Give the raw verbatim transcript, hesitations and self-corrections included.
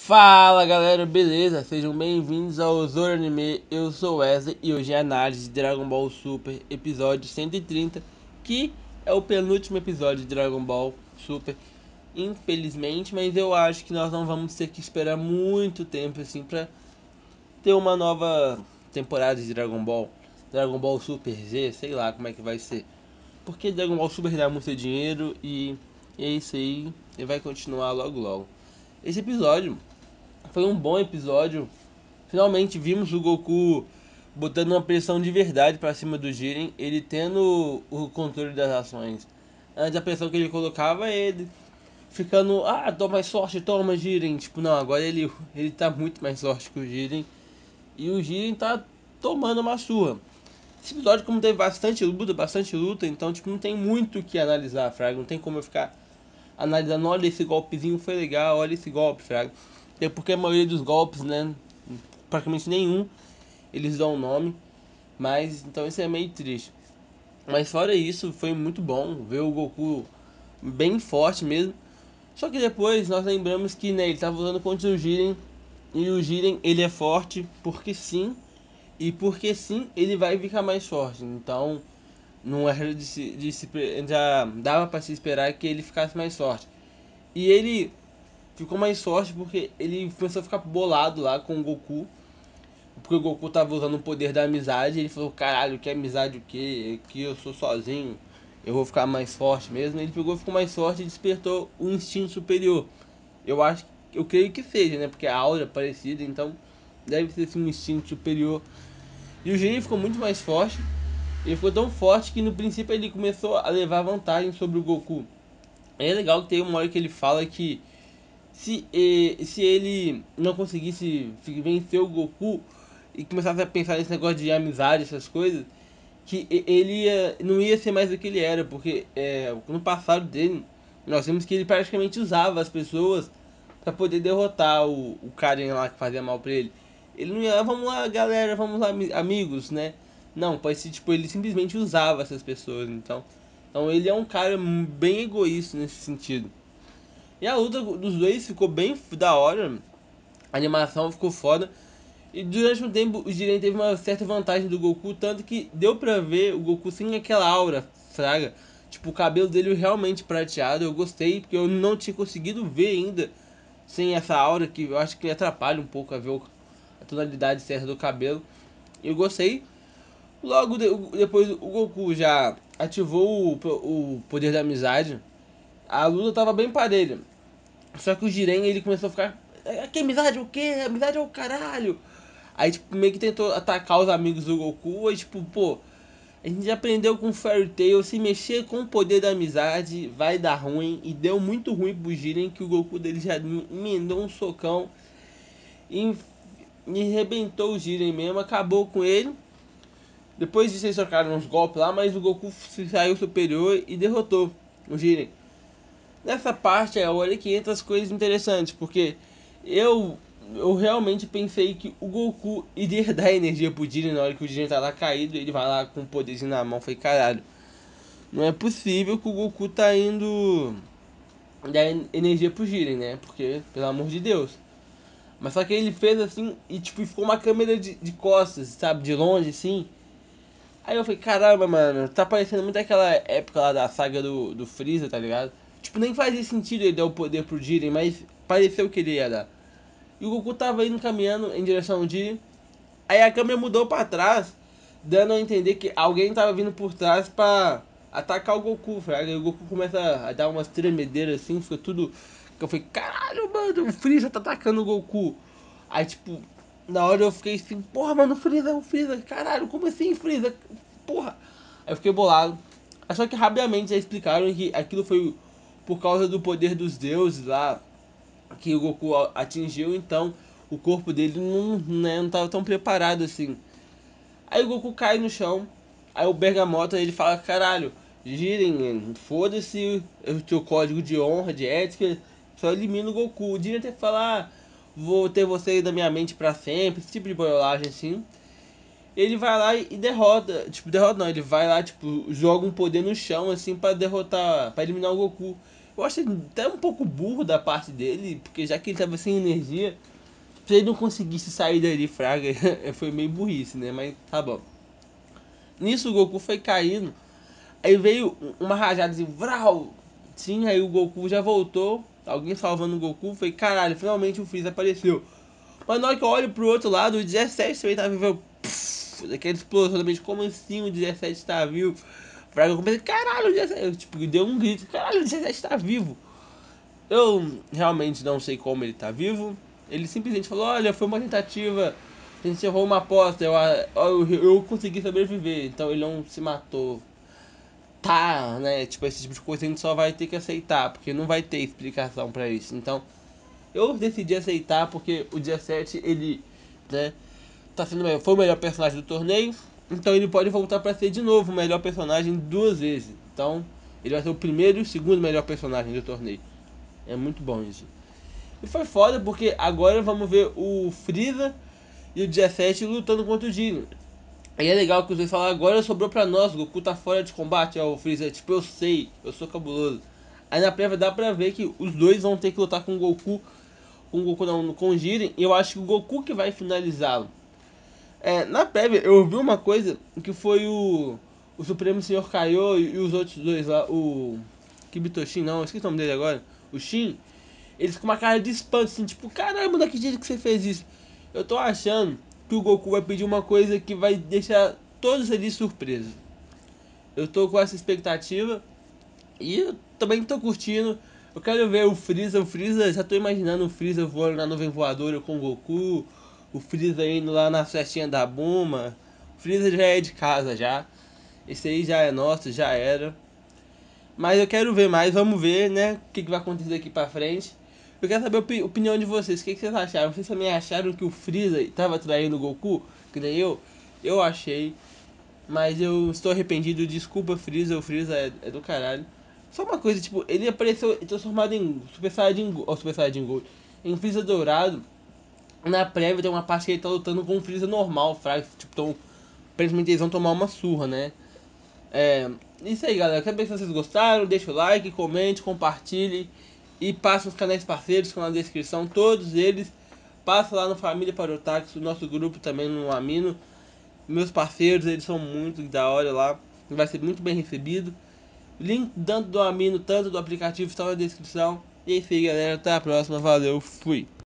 Fala galera, beleza? Sejam bem-vindos ao Zoro Anime, eu sou o Wesley e hoje é a análise de Dragon Ball Super, episódio cento e trinta, que é o penúltimo episódio de Dragon Ball Super, infelizmente, mas eu acho que nós não vamos ter que esperar muito tempo assim pra ter uma nova temporada de Dragon Ball, Dragon Ball Super Z, sei lá como é que vai ser, porque Dragon Ball Super dá muito dinheiro e é isso aí, e vai continuar logo logo. Esse episódio foi um bom episódio. Finalmente vimos o Goku botando uma pressão de verdade pra cima do Jiren, ele tendo o controle das ações. Antes a pressão que ele colocava é ele ficando, ah, tô mais sorte, toma Jiren. Tipo, não, agora ele, ele tá muito mais sorte que o Jiren. E o Jiren tá tomando uma surra. Esse episódio, como teve bastante luta, bastante luta, então tipo, não tem muito o que analisar, Fraga. Não tem como eu ficar analisando, olha esse golpezinho foi legal, olha esse golpe, Fraga. Até porque a maioria dos golpes, né, praticamente nenhum eles dão nome, mas então isso é meio triste. Mas fora isso, foi muito bom ver o Goku bem forte mesmo. Só que depois nós lembramos que, né, ele estava usando contra o Jiren, e o Jiren ele é forte porque sim, e porque sim ele vai ficar mais forte. Então não era de se, de se já dava para se esperar que ele ficasse mais forte. E ele ficou mais forte porque ele começou a ficar bolado lá com o Goku, porque o Goku tava usando o poder da amizade. Ele falou, caralho, que amizade o que? Que eu sou sozinho, eu vou ficar mais forte mesmo. Ele pegou, ficou mais forte e despertou o instinto superior. Eu acho, eu creio que seja, né? Porque a aura é parecida, então deve ser assim, um instinto superior. E o Jiren ficou muito mais forte. Ele ficou tão forte que no princípio ele começou a levar vantagem sobre o Goku. É legal que tem uma hora que ele fala que se, eh, se ele não conseguisse vencer o Goku e começasse a pensar nesse negócio de amizade, essas coisas, que ele ia, não ia ser mais o que ele era, porque é, no passado dele, nós vimos que ele praticamente usava as pessoas para poder derrotar o, o carinha lá que fazia mal pra ele. Ele não ia, ah, vamos lá galera, vamos lá amigos, né? Não, pode ser tipo, ele simplesmente usava essas pessoas, então. Então ele é um cara bem egoísta nesse sentido. E a luta dos dois ficou bem da hora. A animação ficou foda. E durante um tempo o Jiren teve uma certa vantagem do Goku. Tanto que deu pra ver o Goku sem aquela aura, fraga. Tipo, o cabelo dele realmente prateado. Eu gostei, porque eu não tinha conseguido ver ainda sem essa aura, que eu acho que atrapalha um pouco a ver a tonalidade certa do cabelo. Eu gostei. Logo de, depois o Goku já ativou o, o poder da amizade. A luta tava bem parelha. Só que o Jiren, ele começou a ficar, "É, que amizade o quê? Amizade é o caralho." Aí, tipo, meio que tentou atacar os amigos do Goku. Aí, tipo, pô, a gente já aprendeu com Fairy Tail, se mexer com o poder da amizade vai dar ruim. E deu muito ruim pro Jiren, que o Goku dele já emendou um socão e, e arrebentou o Jiren mesmo, acabou com ele. Depois disso eles trocaram uns golpes lá, mas o Goku saiu superior e derrotou o Jiren. Nessa parte é a hora que entra as coisas interessantes, porque eu eu realmente pensei que o Goku iria dar energia pro Jiren na hora que o Jiren tá lá caído, ele vai lá com o poderzinho na mão. Falei, caralho, não é possível que o Goku tá indo dar energia pro Jiren, né? Porque, pelo amor de Deus. Mas só que ele fez assim e tipo ficou uma câmera de, de costas, sabe? De longe assim. Aí eu falei, caramba, mano, tá parecendo muito aquela época lá da saga do, do Freeza, tá ligado? Tipo, nem fazia sentido ele dar o poder pro Jiren, mas pareceu que ele ia dar. E o Goku tava indo caminhando em direção ao Jiren. Aí a câmera mudou pra trás, dando a entender que alguém tava vindo por trás pra atacar o Goku, fraga. E o Goku começa a dar umas tremedeiras assim, fica tudo. Que eu falei, caralho, mano, o Freeza tá atacando o Goku. Aí, tipo, na hora eu fiquei assim, porra, mano, o Freeza, o Freeza, caralho, como assim, Freeza? Porra. Aí eu fiquei bolado. Só que rapidamente já explicaram que aquilo foi por causa do poder dos deuses lá que o Goku atingiu, então o corpo dele não, né, não tava tão preparado assim. Aí o Goku cai no chão, aí o Bergamota ele fala, caralho, Jiren, foda-se o teu código de honra, de ética, só elimina o Goku. O Jiren até falar, ah, vou ter você aí da minha mente pra sempre, esse tipo de boiolagem assim. Ele vai lá e derrota, tipo, derrota não, ele vai lá, tipo, joga um poder no chão, assim, pra derrotar, pra eliminar o Goku. Eu achei até um pouco burro da parte dele, porque já que ele tava sem energia, se ele não conseguisse sair dali, fraga, foi meio burrice, né? Mas tá bom. Nisso o Goku foi caindo, aí veio uma rajada assim, vral! Sim, aí o Goku já voltou, alguém salvando o Goku, foi caralho, finalmente o Freeza apareceu. Mas na hora que eu olho pro outro lado, o dezessete também tá vivo. Pff, daquela explosão também, como assim o dezessete tá vivo? Fraga, eu comecei, caralho, o dezessete. Eu, tipo, deu um grito, caralho, o dezessete tá vivo. Eu realmente não sei como ele tá vivo. Ele simplesmente falou, olha, foi uma tentativa, a gente errou uma aposta, eu, eu, eu consegui sobreviver, então ele não se matou. Tá, né? Tipo, esse tipo de coisa a gente só vai ter que aceitar, porque não vai ter explicação pra isso. Então, eu decidi aceitar porque o dezessete, ele, né, tá sendo, foi o melhor personagem do torneio, então ele pode voltar para ser de novo o melhor personagem duas vezes. Então, ele vai ser o primeiro e o segundo melhor personagem do torneio. É muito bom isso. E foi foda porque agora vamos ver o Freeza e o dezessete lutando contra o Jiren. Aí é legal que os dois falam, agora sobrou pra nós, o Goku tá fora de combate, ó, o Freeza, tipo, eu sei, eu sou cabuloso. Aí na prévia dá pra ver que os dois vão ter que lutar com o Goku, com o Goku não, com o Jiren, e eu acho que o Goku que vai finalizá-lo. É, na prévia eu vi uma coisa que foi o, o Supremo Senhor Kaiô e, e os outros dois lá, o Kibitoshin, não, esqueci o nome dele agora, o Shin, eles com uma cara de espanto, assim, tipo, caramba, daquele jeito que você fez isso. Eu tô achando que o Goku vai pedir uma coisa que vai deixar todos eles surpresos. Eu tô com essa expectativa e eu também tô curtindo. Eu quero ver o Freeza, o Freeza, já tô imaginando o Freeza voando na nuvem voadora com o Goku, o Freeza indo lá na festinha da Buma. O Freeza já é de casa já. Esse aí já é nosso, já era. Mas eu quero ver mais, vamos ver, né, o que, que vai acontecer daqui pra frente. Eu quero saber a opi opinião de vocês, o que, que vocês acharam? Vocês também acharam que o Freeza tava traindo o Goku? Que nem eu? Eu achei, mas eu estou arrependido, desculpa Freeza, o Freeza é, é do caralho. Só uma coisa, tipo, ele apareceu transformado em Super Saiyajin Gold, oh, Super Saiyajin Gold, em Freeza dourado. Na prévia tem uma parte que ele tá lutando com um Freeza normal, fraco, tipo, tão, aparentemente eles vão tomar uma surra, né? É, isso aí, galera. Quero ver se vocês gostaram. Deixa o like, comente, compartilhe. E passe os canais parceiros que estão na descrição. Todos eles. Passa lá no Família para o Táxi, o nosso grupo também no Amino. Meus parceiros, eles são muito da hora lá. Vai ser muito bem recebido. Link tanto do Amino, tanto do aplicativo estão na descrição. E é isso aí, galera. Até a próxima. Valeu. Fui.